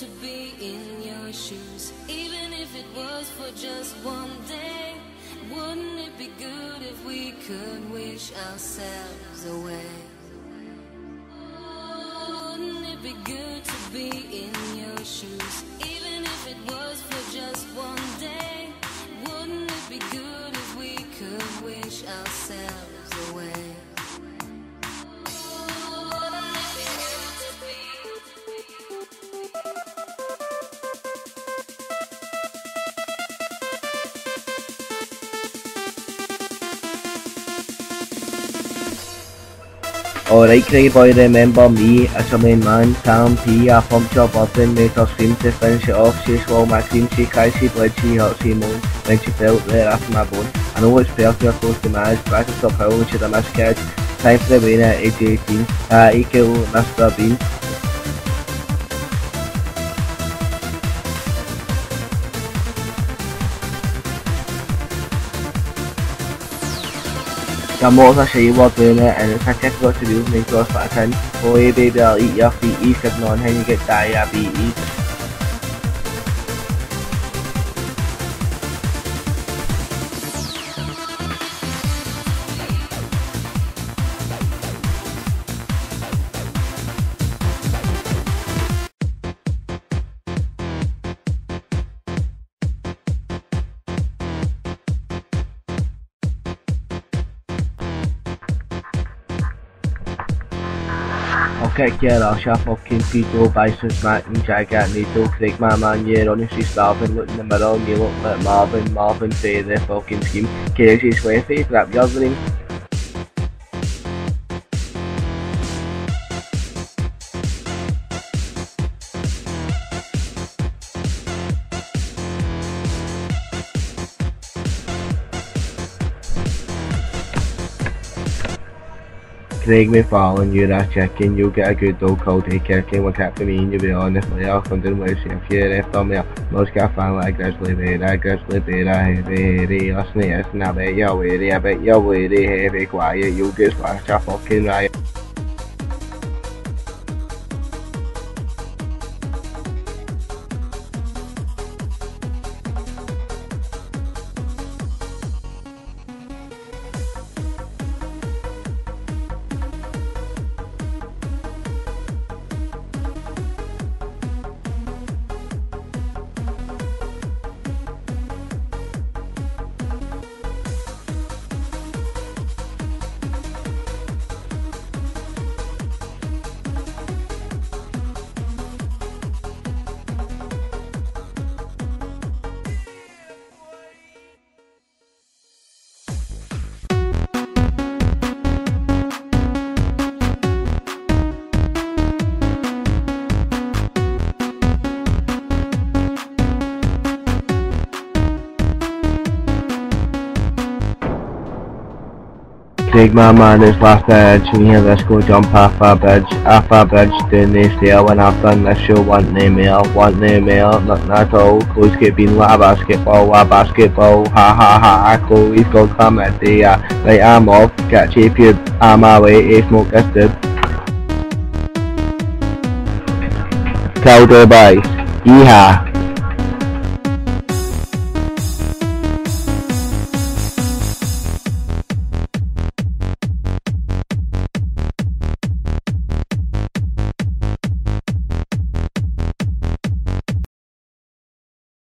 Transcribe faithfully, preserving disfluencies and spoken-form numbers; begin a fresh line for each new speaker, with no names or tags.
to be in your shoes, even if it was for just one day? Wouldn't it be good if we could wish ourselves away? Wouldn't it be good to be in your shoes, even if it was for just one day? Wouldn't it be good if we could wish ourselves away?
Alright Craig boy, remember me as a main man, Sam P. I pumped your button, made her scream to finish it off. She swallowed my cream, she cried, she bled, she hurt, she moaned, then she felt right after my bone. I know it's perfect, close to marriage, but I can stop howling, she'd have missed kids. Time for the rain at age eighteen, uh, equal Mister Bean. Got more than she was doing it, and it's a difficult to do, make us back in. Oh hey baby, I'll eat your feet, eat sitting on when you get diabetes. I'll kick your ass, you fucking pedo, bison smacking, jacket needle, Craig my man, you're honestly starving, look in the mirror and you look like Marvin, Marvin say the fucking scheme, crazy sweaty, grab your ring. Craig McFarlane, you're a chicken, you'll get a good dog called a kicking, look out for me and you'll be on the flare, wondering where if you're after me, most got a fan like a grizzly bear, a grizzly bear, a heavy, heavy, listen to this and I bet you're wary, I bet you're wary, heavy, quiet, you'll get splashed a fucking riot. Craig my man, it's last edge, and you hear this go jump half a bridge, half a bridge down the stair. When I've done this show, want no more, want no more, nothing at all. Close get been like a basketball, a basketball, ha ha ha, Chloe's got come at the uh, right, I'm off, get cheap you, I'm my way, a smoke this dude. Tell the boys, yeehaw.